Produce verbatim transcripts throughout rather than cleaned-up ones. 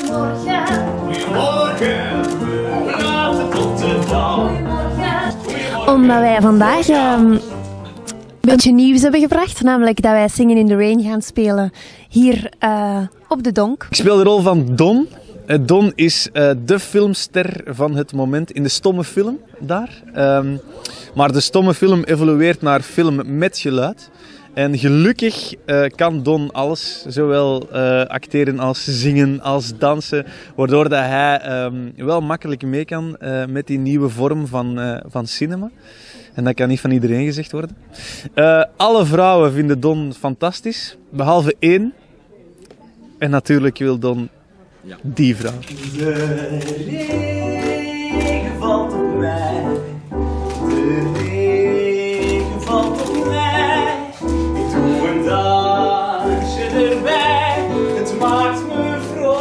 Goedemorgen. Goedemorgen. Laat tot de dag. Omdat wij vandaag um, een beetje nieuws hebben gebracht, namelijk dat wij Singing in the Rain gaan spelen hier uh, op de Donk. Ik speel de rol van Don. Don is uh, de filmster van het moment in de stomme film daar. Um, maar de stomme film evolueert naar film met geluid. En gelukkig uh, kan Don alles, zowel uh, acteren als zingen als dansen, waardoor dat hij um, wel makkelijk mee kan uh, met die nieuwe vorm van, uh, van cinema. En dat kan niet van iedereen gezegd worden. Uh, alle vrouwen vinden Don fantastisch, behalve één. En natuurlijk wil Don ja. die vrouw. De regen valt op mij, de regen valt op mij. Ik doe een dansje erbij, het maakt me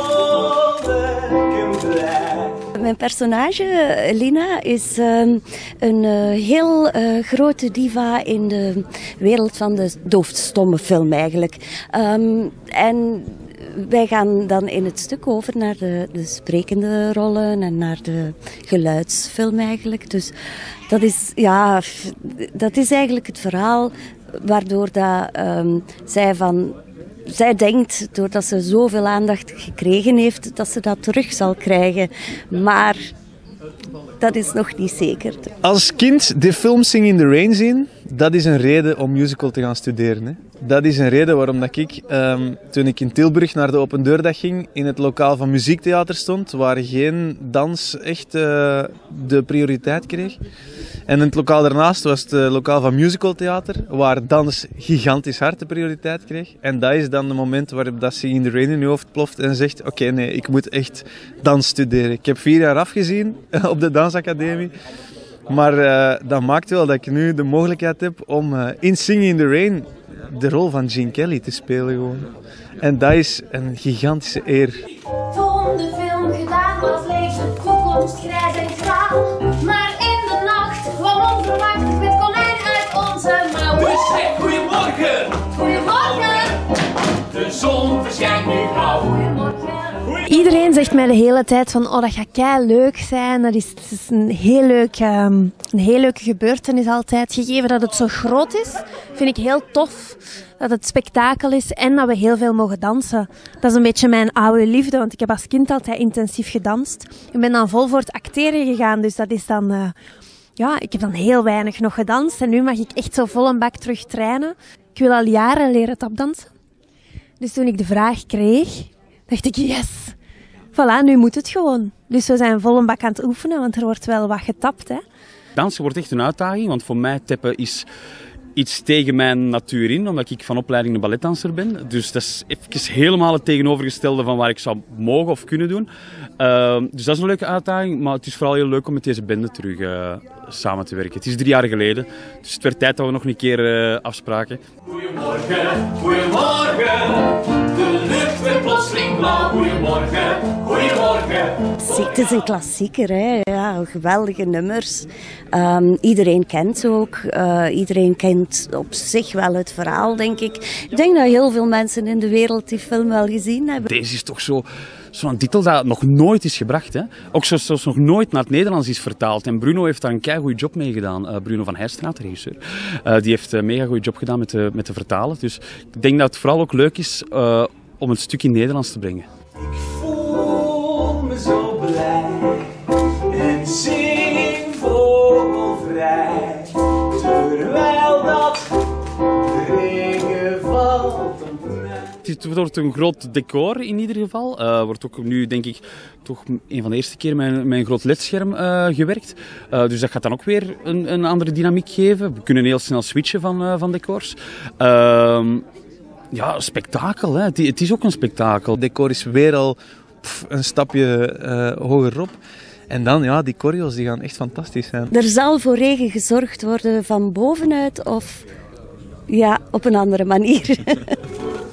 vrolijk en blij. Mijn personage, Lina, is um, een uh, heel uh, grote diva in de wereld van de doofstomme film eigenlijk. Um, en wij gaan dan in het stuk over naar de, de sprekende rollen en naar de geluidsfilm eigenlijk. Dus dat is, ja, dat is eigenlijk het verhaal waardoor dat, um, zij van... Zij denkt, doordat ze zoveel aandacht gekregen heeft, dat ze dat terug zal krijgen. Maar dat is nog niet zeker. Als kind de film Singing in the Rain zien, dat is een reden om musical te gaan studeren. Hè. Dat is een reden waarom dat ik, um, toen ik in Tilburg naar de open deurdag ging, in het lokaal van muziektheater stond, waar geen dans echt uh, de prioriteit kreeg. En in het lokaal daarnaast was het uh, lokaal van musicaltheater, waar dans gigantisch hard de prioriteit kreeg. En dat is dan het moment waarop dat Singing in the Rain in je hoofd ploft en zegt, oké, okay, nee, ik moet echt dans studeren. Ik heb vier jaar afgezien op de dansacademie. Maar uh, dat maakt wel dat ik nu de mogelijkheid heb om uh, in Singing in the Rain de rol van Gene Kelly te spelen gewoon. En dat is een gigantische eer. Toen de film gedaan was, leek de toekomst grijs en graal. Maar in de nacht kwam onverwacht het konijn uit onze mouw. Dus zeg goeiemorgen. Goeiemorgen. De zon verschijnt nu gauw. Goeiemorgen. Iedereen zegt mij de hele tijd van, oh, dat gaat kei leuk zijn. Dat is, dat is een, heel leuk, um, een heel leuke gebeurtenis altijd. Gegeven dat het zo groot is, vind ik heel tof dat het spektakel is en dat we heel veel mogen dansen. Dat is een beetje mijn oude liefde, want ik heb als kind altijd intensief gedanst. Ik ben dan vol voor het acteren gegaan, dus dat is dan... Uh, ja, ik heb dan heel weinig nog gedanst en nu mag ik echt zo vol een bak terug trainen. Ik wil al jaren leren tapdansen. Dus toen ik de vraag kreeg, dacht ik, yes! Voilà, nu moet het gewoon. Dus we zijn vol een bak aan het oefenen, want er wordt wel wat getapt. Hè. Dansen wordt echt een uitdaging, want voor mij tappen is iets tegen mijn natuur in, omdat ik van opleiding een balletdanser ben. Dus dat is even helemaal het tegenovergestelde van waar ik zou mogen of kunnen doen. Uh, dus dat is een leuke uitdaging, maar het is vooral heel leuk om met deze bende terug uh, samen te werken. Het is drie jaar geleden, dus het werd tijd dat we nog een keer uh, afspraken. Goedemorgen, goedemorgen. De lucht werd plotseling blauw. Goedemorgen, goedemorgen. Het is een klassieker, hè? Ja, geweldige nummers. Um, iedereen kent ze ook. Uh, iedereen kent op zich wel het verhaal, denk ik. Ik denk dat heel veel mensen in de wereld die film wel gezien hebben. Deze is toch zo... Zo'n titel dat nog nooit is gebracht. Hè? Ook zoals nog nooit naar het Nederlands is vertaald. En Bruno heeft daar een keigoede job mee gedaan. Uh, Bruno van Heijstraat, de regisseur. Uh, die heeft een mega goede job gedaan met de, met de vertalen. Dus ik denk dat het vooral ook leuk is uh, om het stuk in Nederlands te brengen. Ik voel me zo blij en zing vogelvrij. Terwijl dat de regen valt op mij. Het wordt een groot decor in ieder geval. Uh, wordt ook nu, denk ik, toch een van de eerste keer met een, met een groot ledscherm uh, gewerkt. Uh, dus dat gaat dan ook weer een, een andere dynamiek geven. We kunnen heel snel switchen van, uh, van decors. Uh, ja, spektakel. Hè. Het, het is ook een spektakel. Het decor is weer al pff, een stapje uh, hogerop. En dan, ja, die choreo's die gaan echt fantastisch zijn. Er zal voor regen gezorgd worden van bovenuit of ja, op een andere manier.